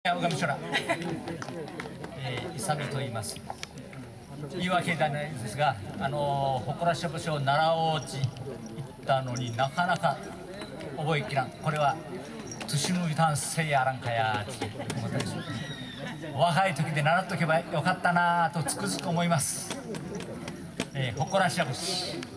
大神署ら、勇と言います。言い訳ではないですが、祠しゃぶしを習おうち行ったのになかなか覚えきらん。これはトゥシムイタンせいやらんかやって思ったりする。若い時で習っとけばよかったなとつくづく思います。祠しゃぶし